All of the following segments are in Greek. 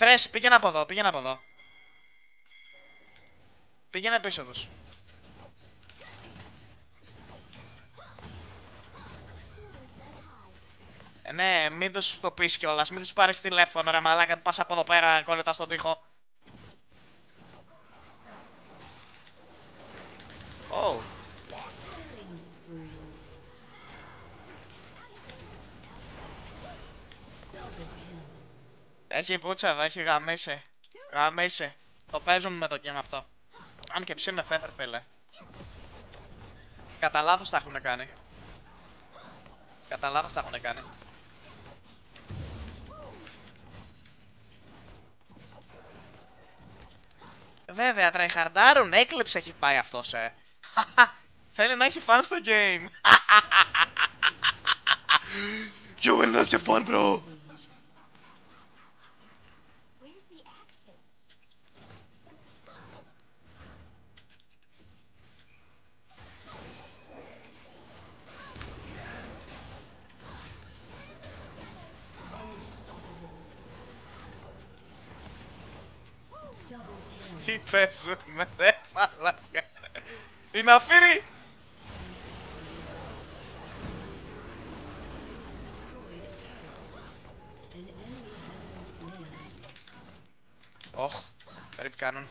Θρες, πήγαινε από εδώ, πήγαινε από εδώ. Πήγαινε πίσω τους. Ναι, μην τους το πεις κιόλας, μην τους πάρεις τηλέφωνο ρε μαλάκα, πας από εδώ πέρα κόλλητα στον τοίχο. Oh. Έχει πουτσα εδώ, έχει γαμίσει. Γαμίσει. Το παίζουμε με το game αυτό. Αν και ψήνε φέτερ φίλε. Κατά λάθος τα έχουνε κάνει. Κατά λάθος τα έχουνε κάνει. Βέβαια, τραϊχαρντάρουν, έκλεψε έχει πάει αυτός, Θέλει να έχει φαν στο game. You will not have fun, bro. Τι παίζουμε, ρε μαλάκα. Είναι αφήρη. Ωχ, περίπου κάνουν.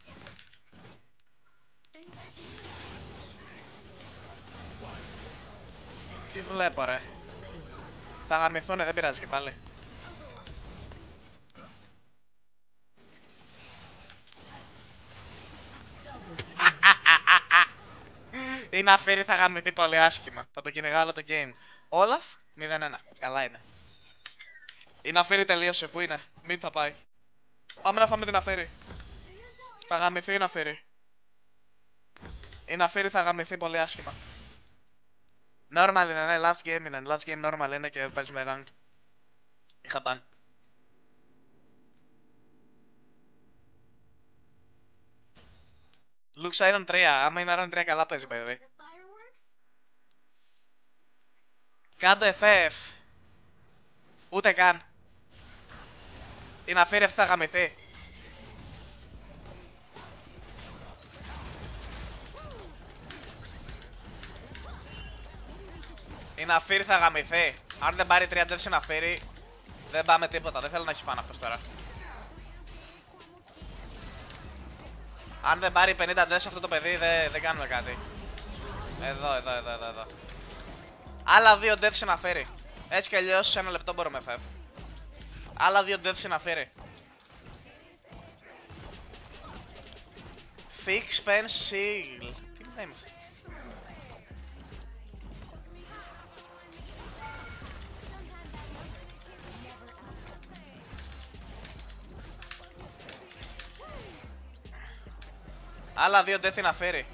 Τι βλέπω ρε. Θα γαμηθούνε, δεν πειράζει και πάλι. Είναι αφήρη, θα γαμηθεί πολύ άσχημα. Θα το κυνηγάω όλο το game. Όλαφ, 0-1. Καλά είναι. Είναι αφήρη, τελείωσε, πού είναι. Μην θα πάει. Πάμε να φάμε την αφήρη. Θα γαμηθεί είναι αφήρη. Είναι αφήρη, θα γαμηθεί πολύ άσχημα. Normal είναι, ναι, last game είναι. Last game normal είναι και παίζουμε rank. Είχα παν. Lux Iron 3, άμα είναι Iron 3 καλά παίζει παιδί. Κάντο FF. Ούτε καν. Είναι αφήρη αυτή θα γαμηθεί. Είναι αφήρη θα γαμηθεί. Αν δεν πάρει 3 deaths είναι αφήρη, δεν πάμε τίποτα. Δεν θέλω να έχει φαν αυτός τώρα. Αν δεν πάρει 50 deaths αυτό το παιδί δεν κάνουμε κάτι. Εδώ. Άλλα 2 deaths είναι αφήρη. Έτσι κι αλλιώς σε 1 λεπτό μπορούμε FF. Άλλα 2 deaths είναι αφήρη. Fix pen seal. Τι είναι αυτό. Άλλα 2 death να φέρει.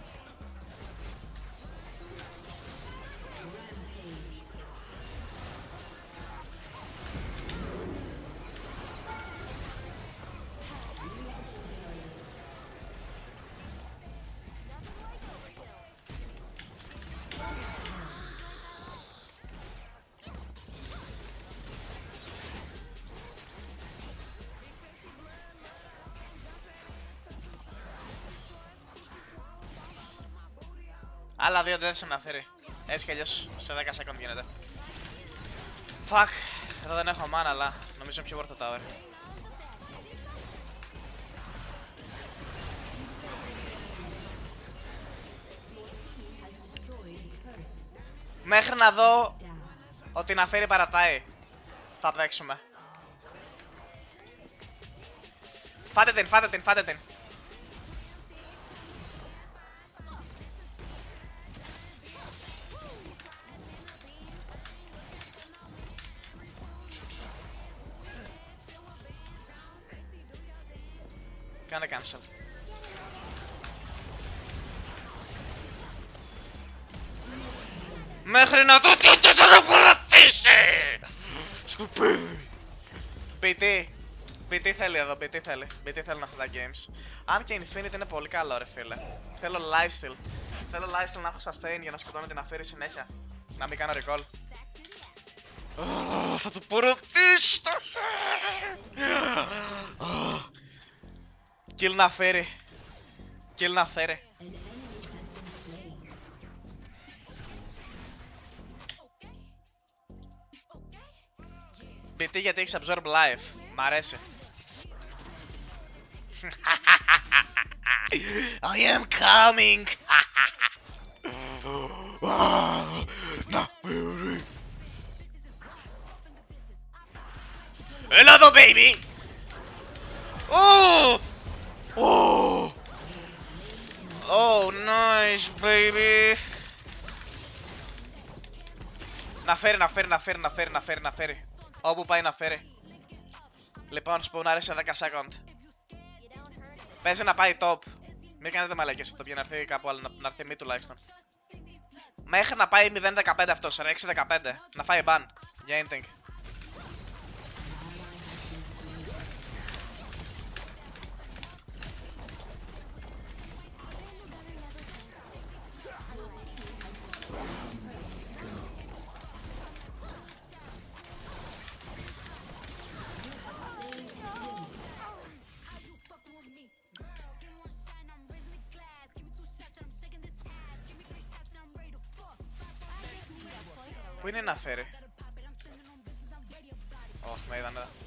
Άλλα 2 deaths να φέρει. Έτσι κι αλλιώς σε 10 second γίνεται. Fuck, εδώ δεν έχω mana αλλά νομίζω πιο worth the tower. Μέχρι να δω ότι να φέρει παρατάει θα παίξουμε. Φάτε την. Κάνε cancel. Μέχρι να δω τι θα το παρατήσει! Σκουπίδι! BT θέλει εδώ, BT θέλει αυτά τα games. Αν και Infinite είναι πολύ καλό ρε φίλε. Θέλω lifesteal. Θέλω lifesteal να έχω sustain για να σκοτώνω την αφήρη συνέχεια. Να μην κάνω recall. Θα το παρατήσω! Kill να φέρει. Kill να φέρει. BT γιατί έχεις absorb life. Μ' αρέσει. I am coming. Να φέρει. Έλα εδώ, baby! Oh! Oh! Oh, nice, baby! Να φέρει, να φέρει, να φέρει, να φέρει, να φέρει, να φέρει. Όπου πάει να φέρει. Λοιπόν, σπονάρει σε 10 second. Παίζει να πάει top. Μην κάνετε μαλακές αυτό, για να έρθει κάπου άλλο, να έρθει μη τουλάχιστον. Μέχρι να πάει 0-15 αυτός, 6-15. Να φάει ban. Για anything. Πού είναι να φέρει? Όχι, με είδαν εδώ.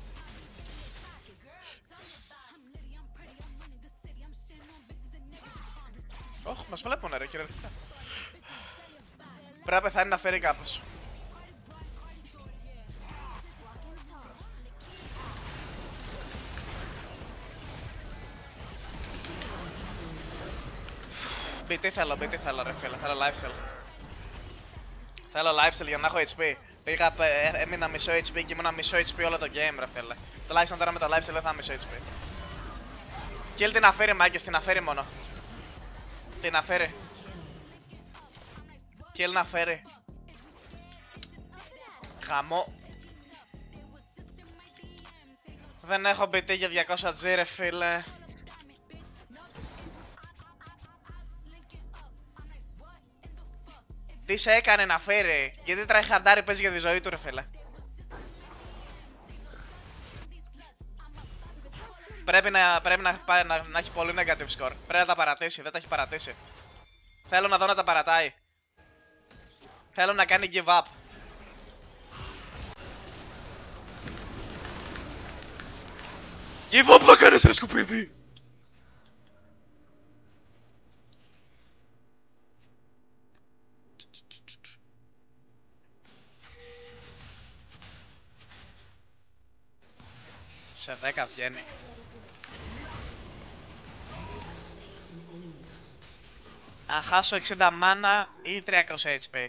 Όχι, μας βλέπουνε ρε κυριολεκτικά. Πρέπει να πεθάνει να φέρει κάπως. BT θέλω ρε φίλε, θέλω lifestyle. Θέλω lifestyle για να έχω HP. Πήγα, έμεινα μισό HP και ήμουνα μισό HP όλο το game ρε φίλε. Τουλάχιστον τώρα με το lifestyle δεν θα μισό HP. Kill την αφαίρει μάγκες, την αφαίρει μόνο. Την αφαίρει. Kill να φέρει. Χαμό. Δεν έχω BT για 200 G ρε φίλε. Τι σε έκανε να φέρει? Γιατί τραϊχαντάρι παίζει για τη ζωή του ρε φίλε. Πρέπει να έχει πολύ negative score. Πρέπει να τα παρατήσει, δεν τα έχει παρατήσει. Θέλω να δω να τα παρατάει. Θέλω να κάνει give up. Give up να κάνεις ρε σκουπίδι. Σε 10 βγαίνει. Αν χάσω 60 mana ή 300 HP.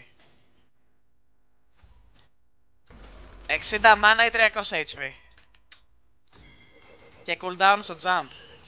60 mana ή 300 HP. Και cooldown στο jump.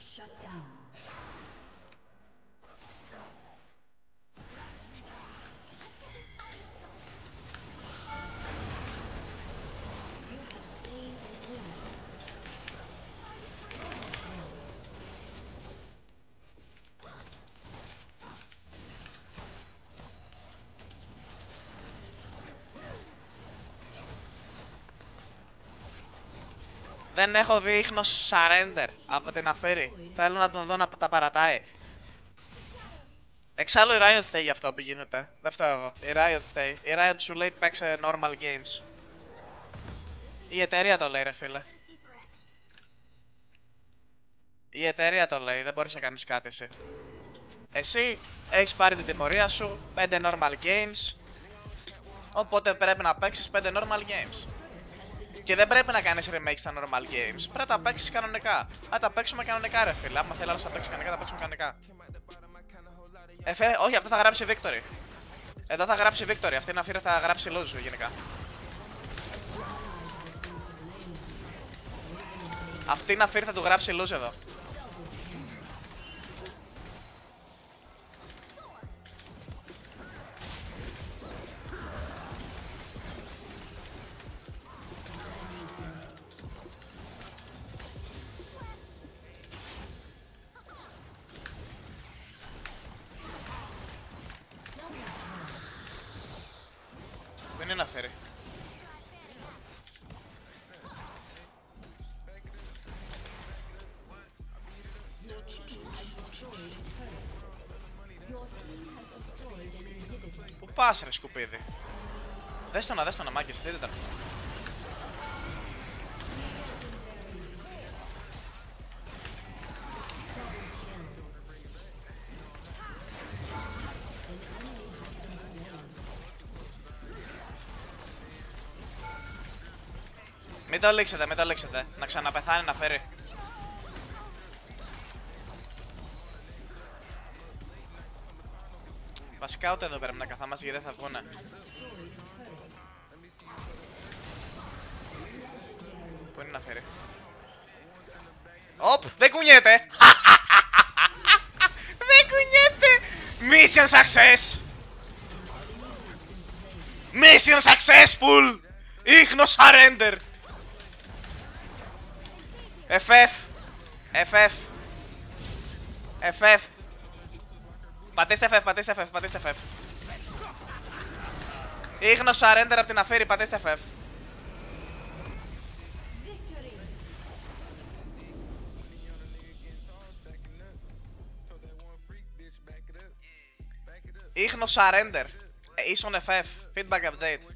Δεν έχω δει ίχνος surrender από την αφαίρει. Θέλω να τον δω να τα παρατάει. Εξάλλου η Riot φταίει για αυτό που γίνεται. Δεν φταίω εγώ. Η Riot φταίει. Η Riot σου λέει παίξε normal games. Η εταιρεία το λέει ρε φίλε. Η εταιρεία το λέει. Δεν μπορείς να κάνεις κάτι εσύ. Εσύ έχεις πάρει την τιμωρία σου. 5 normal games. Οπότε πρέπει να παίξεις 5 normal games. Και δεν πρέπει να κάνεις remake στα normal games. Πρέπει να τα παίξεις κανονικά. Να τα παίξουμε κανονικά ρε φίλε. Άμα θέλει άλλος να παίξει κανονικά, τα παίξουμε κανονικά. Όχι, αυτό θα γράψει victory. Εδώ θα γράψει victory. Αυτή είναι αφήρα θα γράψει lose γενικά. Αυτή είναι αφήρα θα του γράψει lose εδώ. Δεν είναι αφαίρει. πας ρε σκουπίδι. Δες το να μάγκες, δείτε τα. Μην το λήξετε, να ξαναπεθάνει να φέρει. Βασικά ούτε εδώ πρέπει να καθόμαστε γιατί δεν θα βγουνε. Πού είναι να φέρει? Οπ, δεν κουνιέται! Δεν κουνιέται! Mission success! Mission successful! Ίχνο surrender! FF. Πατήστε FF. Ίχνο surrender από την αφήρη, πατήστε FF. Ίχνο surrender. Ίσον FF. Feedback update.